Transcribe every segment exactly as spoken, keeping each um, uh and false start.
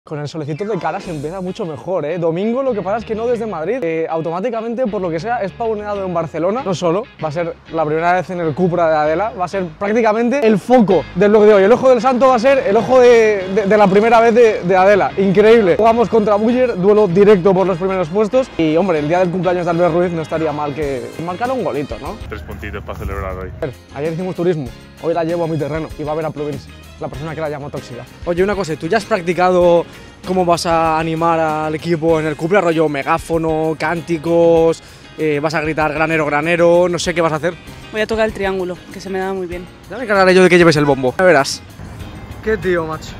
Con el solecito de cara se empieza mucho mejor, ¿eh? Domingo lo que pasa es que no desde Madrid, eh, automáticamente, por lo que sea, es pauneado en Barcelona. No solo, va a ser la primera vez en el Cupra de Adela, va a ser prácticamente el foco del vlog de hoy. El ojo del santo va a ser el ojo de, de, de la primera vez de, de Adela. Increíble. Jugamos contra Buller, duelo directo por los primeros puestos. Y, hombre, el día del cumpleaños de Albert Ruiz no estaría mal que marcara un golito, ¿no? Tres puntitos para celebrar hoy. Ayer hicimos turismo, hoy la llevo a mi terreno y va a ver a Plugins, la persona que la llamó tóxica. Oye, una cosa, ¿tú ya has practicado cómo vas a animar al equipo en el Cupra? Rollo megáfono, cánticos, eh, vas a gritar granero, granero, no sé qué vas a hacer. Voy a tocar el triángulo, que se me da muy bien. Ya me encargaré yo de que lleves el bombo, ya verás. Qué tío, macho.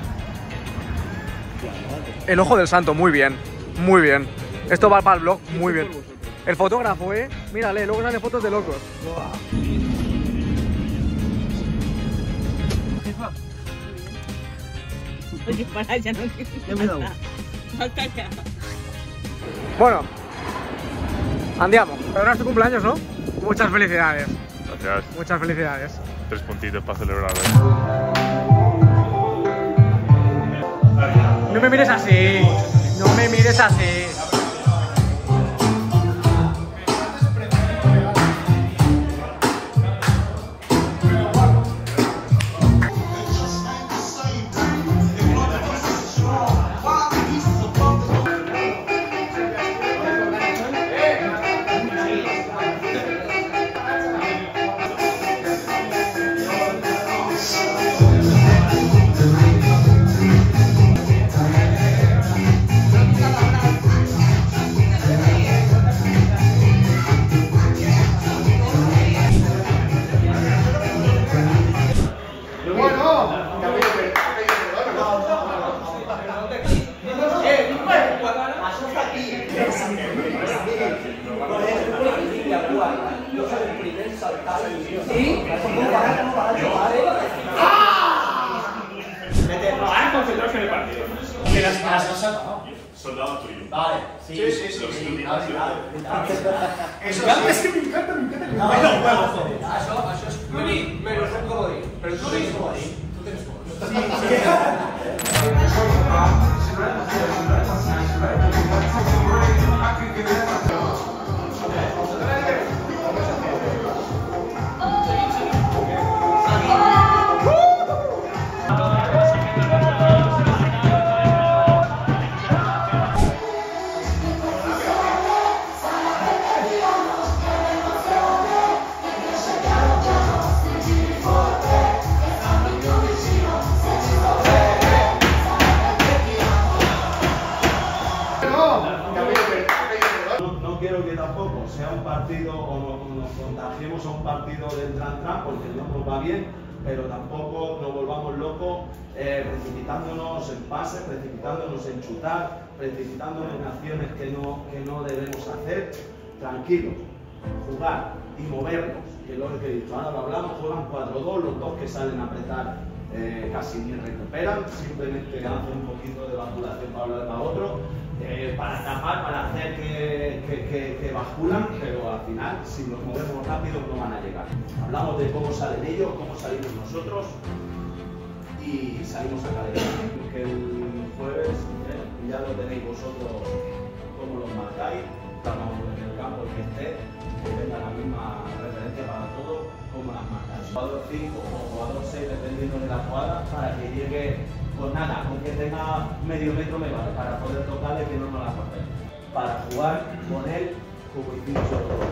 El ojo del santo, muy bien, muy bien. Esto va para el blog, muy bien. El fotógrafo, eh, mírale, luego salen fotos de locos. Oye, para, ya no Ya me he dado. Falta ya. Bueno, andiamo. Pero ahora es tu cumpleaños, ¿no? Muchas felicidades. Gracias. Muchas felicidades. Tres puntitos para celebrar hoy. No me mires así. No me mires así. Soldado tuyo. Vale, sí, Sí, sí, sí, sí, sí, sí, vale, sí, vale. Eso Claro, sí. es que me encanta, me encanta. No, Bueno, no, bueno. no, Això, això és Plugin menos un comodín. Però tu tens comodín. Tu tens comodín. No quiero que tampoco sea un partido o nos, nos contagiemos a un partido del tran-tran porque no nos va bien, pero tampoco nos volvamos locos eh, precipitándonos en pases, precipitándonos en chutar, precipitándonos en acciones que no, que no debemos hacer. Tranquilos, jugar y movernos, que es lo que he dicho, ahora lo hablamos, juegan cuatro dos, los dos que salen a apretar eh, casi ni recuperan, simplemente hacen un poquito de basculación para hablar para otro. Eh, para tapar, para hacer que, que, que, que basculan, pero al final, si nos movemos rápido, no van a llegar. Hablamos de cómo salen ellos, cómo salimos nosotros y salimos a cadena. Que el jueves eh, ya lo tenéis vosotros, cómo lo marcáis, estamos en el campo el que esté, que tenga la misma referencia para todos, cómo las marcáis. Jugador cinco o jugador seis, dependiendo de la jugada, para que llegue. Pues nada, con que tenga medio metro me vale para poder tocarle que no nos la corte. Para jugar con él como hicimos nosotros.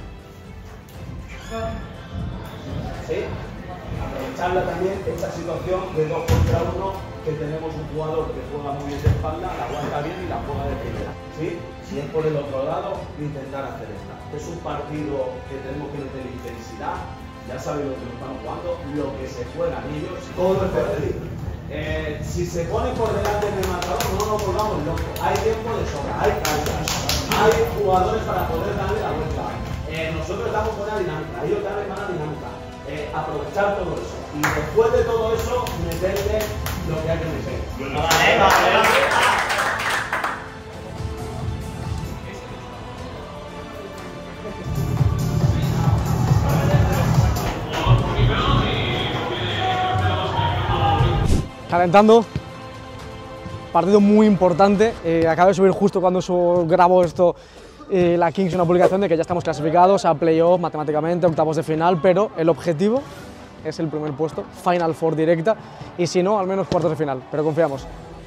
¿Sí? Aprovecharla también esta situación de dos contra uno, que tenemos un jugador que juega muy bien de espalda, la aguanta bien y la juega de primera. ¿Sí? Si es por el otro lado, intentar hacer esta. Es un partido que tenemos que meter intensidad, ya sabéis lo que nos estamos jugando, lo que se juegan ellos, todo es perdido. Eh, si se pone por delante del marcador, no nos volvamos locos. Hay tiempo de sobra, hay canchas, hay jugadores para poder darle la vuelta. Eh, nosotros estamos con una dinámica, ellos también van a dinámica. Eh, aprovechar todo eso. Y después de todo eso, meterle lo que hay que meter. Vale, vale, vale. Calentando partido muy importante. Eh, acabo de subir justo cuando subo, grabo esto eh, la Kings, una publicación de que ya estamos clasificados a playoff matemáticamente, octavos de final, pero el objetivo es el primer puesto, Final Four directa, y si no, al menos cuartos de final, pero confiamos.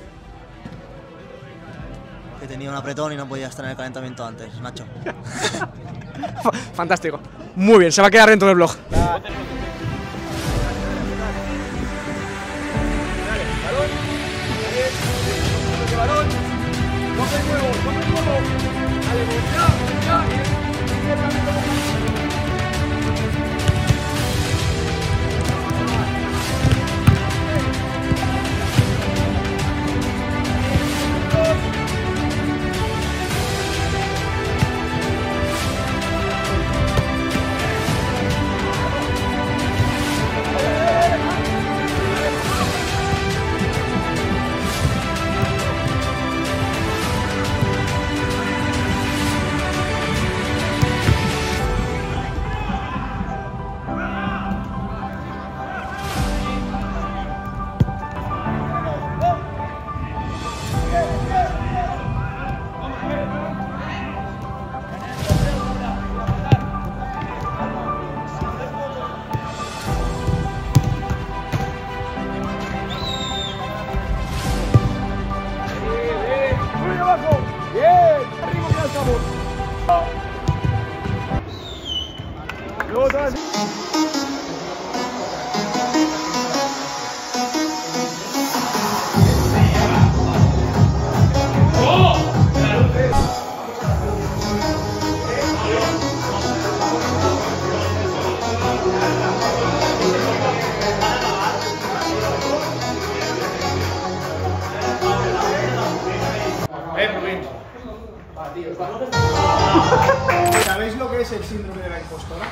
Que tenía un apretón y no podía estar en el calentamiento antes, Nacho. Fantástico. Muy bien, se va a quedar dentro del blog. ¿Sabéis lo que es el síndrome de la impostora?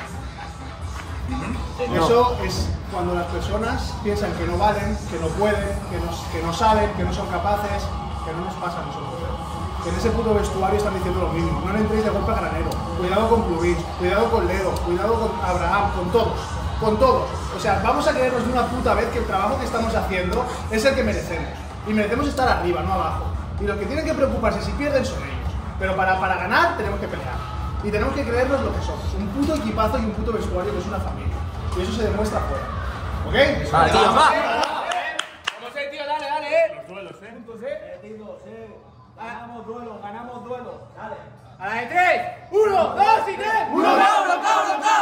No. Eso es cuando las personas piensan que no valen, que no pueden, que no, que no saben, que no son capaces, que no nos pasa a nosotros. Que en ese puto vestuario están diciendo lo mismo. No le entréis de golpe a granero. Cuidado con Plubich, cuidado con Ledo, cuidado con Abraham, con todos. Con todos. O sea, vamos a creernos de una puta vez que el trabajo que estamos haciendo es el que merecemos. Y merecemos estar arriba, no abajo. Y los que tienen que preocuparse si pierden son ellos. Pero para, para ganar tenemos que pelear. Y tenemos que creernos lo que somos. Un puto equipazo y un puto vestuario que es una familia. Y eso se demuestra afuera. ¿Ok? Vale, tío, va. Vamos a ir, tío, dale, dale, eh. Los duelos, ¿eh? Puntos, eh. Ganamos duelo, ganamos duelo. Dale. A la de tres. Uno, dos y tres. Uno, dos, uno, dos, uno,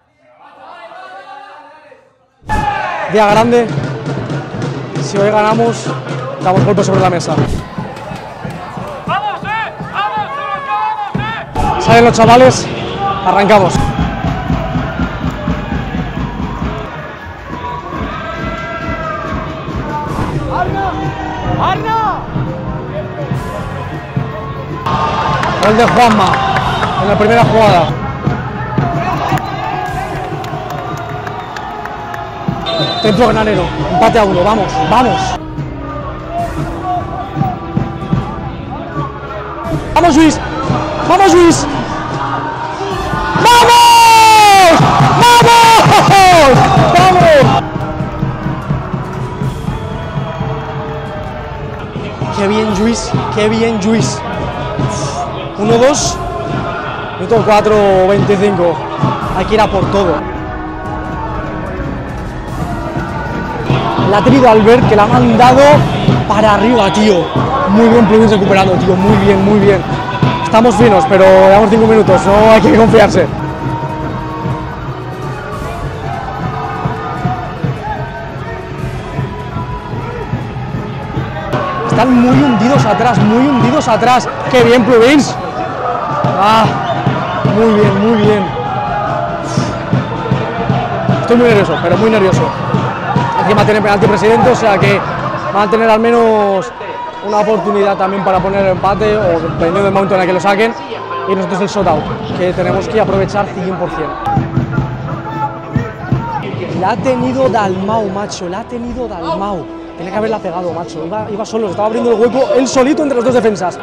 dos. Día grande. Si hoy ganamos, damos golpes sobre la mesa. ¡Vamos, eh! ¡Vamos, vamos, eh! Salen los chavales, arrancamos. ¡Arna! ¡Arna! Gol de Juanma en la primera jugada. Centro granero, empate a uno, vamos, vamos. ¡Vamos, Luis! ¡Vamos, Luis! ¡Vamos! ¡Vamos! ¡Vamos! ¡Qué bien, Luis! ¡Qué bien, Luis! uno dos, minuto cuatro veinticinco. Hay que ir a por todo. La ha tenido Albert, que la ha mandado para arriba, tío. Muy bien, Plubich recuperando, tío. Muy bien, muy bien. Estamos finos, pero llevamos cinco minutos, no hay que confiarse. Están muy hundidos atrás, muy hundidos atrás. ¡Qué bien, Plubich! ¡Ah! Muy bien, muy bien. Estoy muy nervioso, pero muy nervioso. Encima tiene penalti presidente, o sea que van a tener al menos una oportunidad también para poner el empate, o dependiendo del momento en el que lo saquen, y nosotros el shot out, que tenemos que aprovechar cien por cien. La ha tenido Dalmau, macho, la ha tenido Dalmau. Tenía que haberla pegado, macho. Iba, iba solo, estaba abriendo el hueco él solito entre las dos defensas.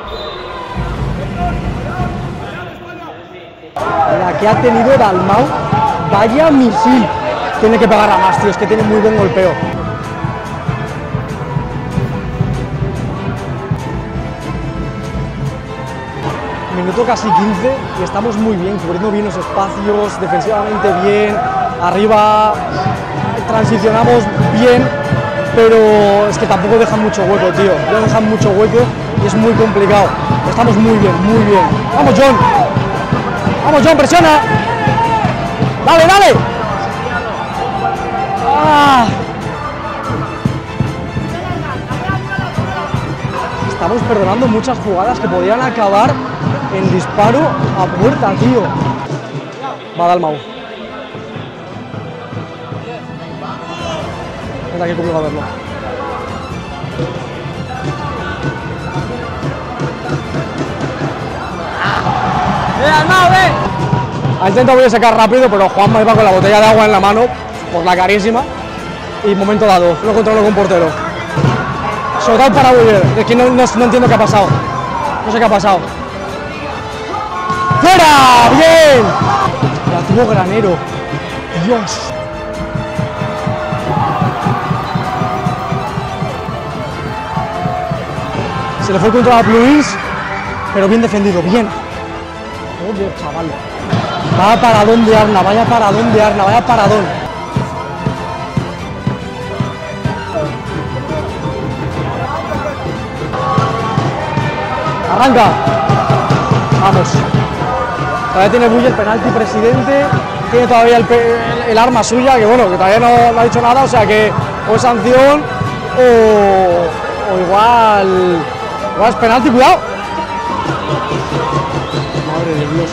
La que ha tenido Dalmau, vaya misil. Tiene que pegar a más, tío, es que tiene muy buen golpeo. Minuto casi quince y estamos muy bien, cubriendo bien los espacios, defensivamente bien, arriba transicionamos bien, pero es que tampoco dejan mucho hueco, tío. No dejan mucho hueco y es muy complicado. Estamos muy bien, muy bien. ¡Vamos, John! ¡Vamos, John, presiona! ¡Dale, dale! ¡Ah! Estamos perdonando muchas jugadas que podrían acabar en disparo a puerta, tío. Va Dalmau. Vente aquí conmigo a verlo. ¡Eh, Dalmau, eh! Ha intentado voy a sacar rápido, pero Juanma iba con la botella de agua en la mano, por la carísima. Y momento dado, lo controlo con portero. Shoutout para Buller, es que no, no, no entiendo qué ha pasado. No sé qué ha pasado. ¡Fuera! ¡Bien! La tuvo Granero. Dios. Se le fue el control a Pluís, pero bien defendido, bien. Joder, chaval. Vaya paradón de Arna, vaya paradón de Arna, vaya paradón. Arranca. Vamos. Todavía tiene Buller, penalti presidente. Tiene todavía el, el, el arma suya, que bueno, que todavía no, no ha dicho nada, o sea que o es sanción o, o igual, igual es penalti, cuidado. Madre de Dios.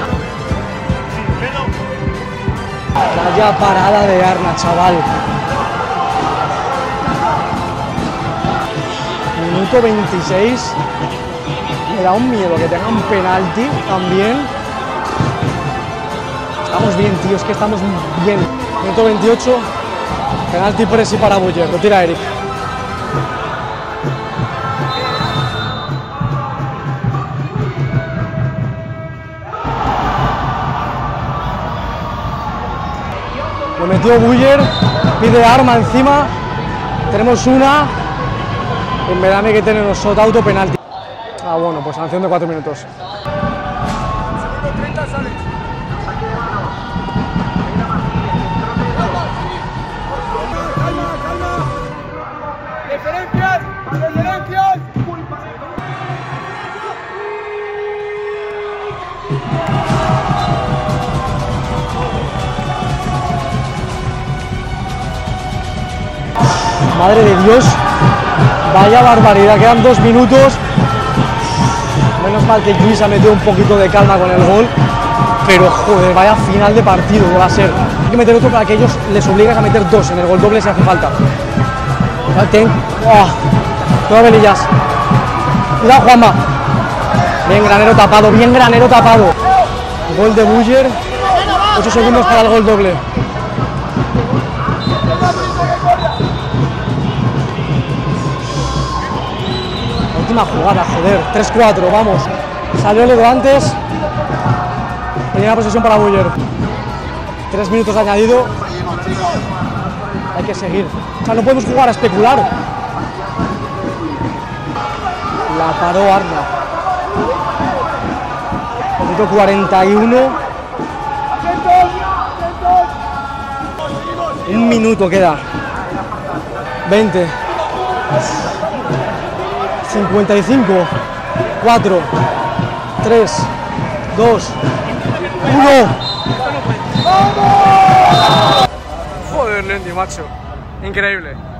Vaya parada de Arna, chaval. Minuto veintiséis. Me da un miedo que tengan penalti también. Estamos bien, tío, es que estamos bien. Minuto veintiocho. Penalti presi para Buller. Lo tira Eric. Lo metió Buller, pide arma encima, tenemos una, en verdad hay que tener un shot auto penalti. Ah bueno, pues sanción de cuatro minutos. ¡Diferencias! ¡Diferencias! Madre de Dios, vaya barbaridad, quedan dos minutos. Menos mal que Luis ha metido un poquito de calma con el gol, pero joder, vaya final de partido que va a ser. Hay que meter otro para que ellos les obliguen a meter dos en el gol doble si hace falta. Ten... Oh, todas velillas. Cuidado, Juanma. Bien, Granero tapado, bien Granero tapado. Gol de Buller, ocho segundos para el gol doble. Última jugada, joder, tres cuatro, vamos. Salió el dedo antes. Primera posesión para Buller. Tres minutos de añadido. Hay que seguir. O sea, no podemos jugar a especular. La paró Arna. Minuto cuarenta y uno. Un minuto queda. veinte. cincuenta y cinco, cuatro, tres, dos, uno. Joder, Lendi, macho. Increíble.